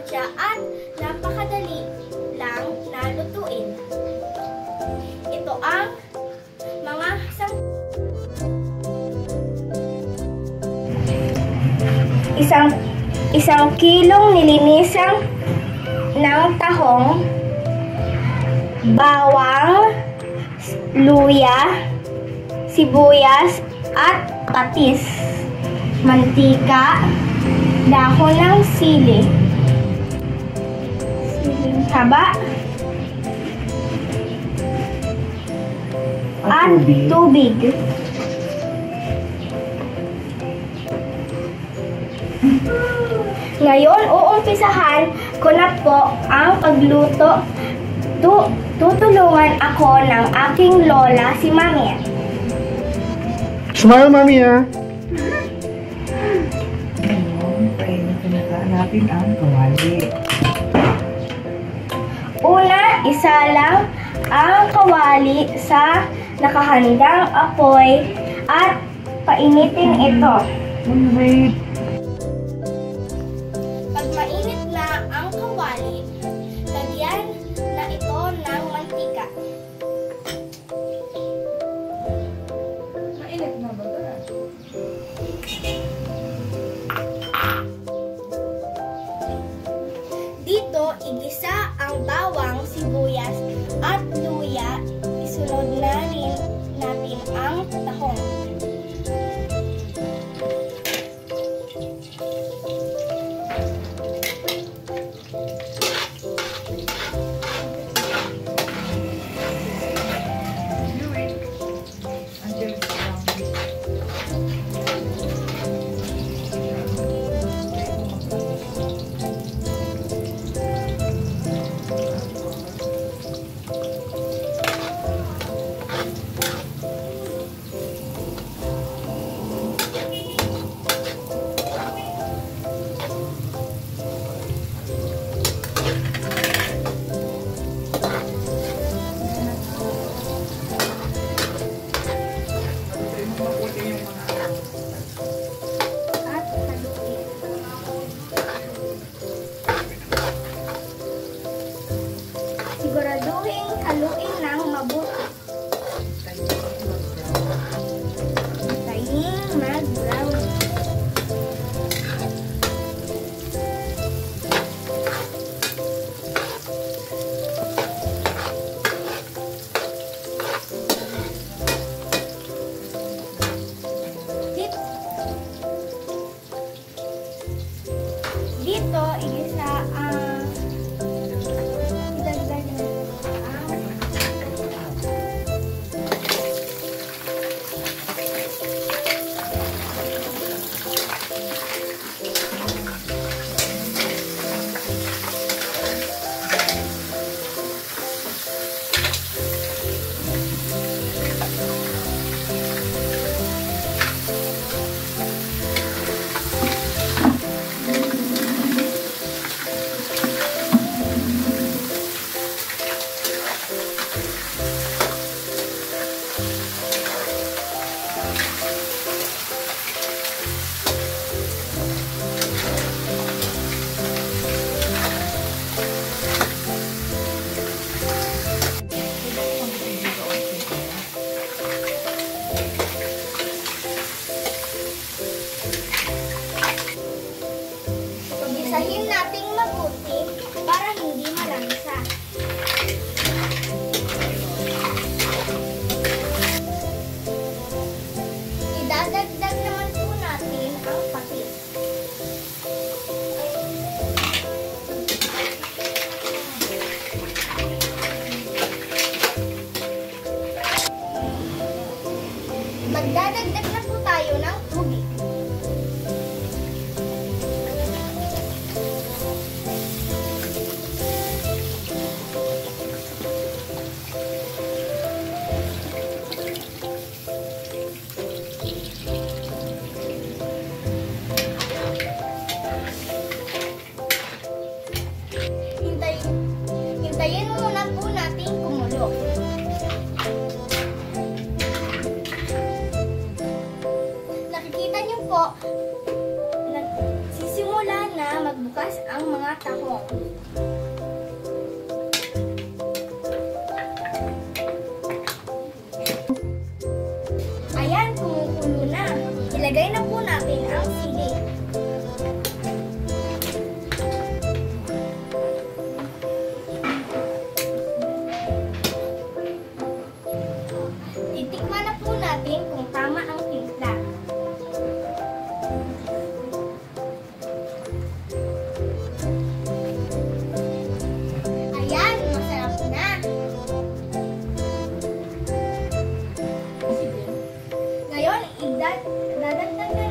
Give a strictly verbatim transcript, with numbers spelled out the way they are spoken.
siya at napakadali lang na lutuin. Ito ang mga sang isang isang kilong nilinisang ng tahong, bawang, luya, sibuyas at patis, mantika, dahon ng sili, siling haba, at tubig. Ngayon, uumpisahan ko na po ang pagluto. Tu tutulungan ako ng aking lola, si Mami. Smile, Mami, ha? Ngayon, pinaghanapin natin ang kawali. Una, isa lang ang kawali sa nakahandang apoy at painitin ito. Wait. Pag mainit na ang kawali, lagyan na ito ng mantika. Mainit na ba ito? Dito, igisa ang bawang, sibuyas at luya. Isunod na rin natin ang tahong. Siguraduhin haluin ng mabuti. Hintayin mag-brown. Dito, dito igisa ang Isahin nating mabuti para hindi malansa. Idadagdag naman po natin ang patis. Magdadagdag na po tayo ng tubig. Hintayin muna po natin kumulo. Nakikita niyo po, nagsisimula na magbukas ang mga tahong. Ayan, kumukulo na. Ilagay na po natin ang sili. Titikman na po natin kung tama ang timpla. Ayan, masarap na. Ngayon, idad, dadagdag na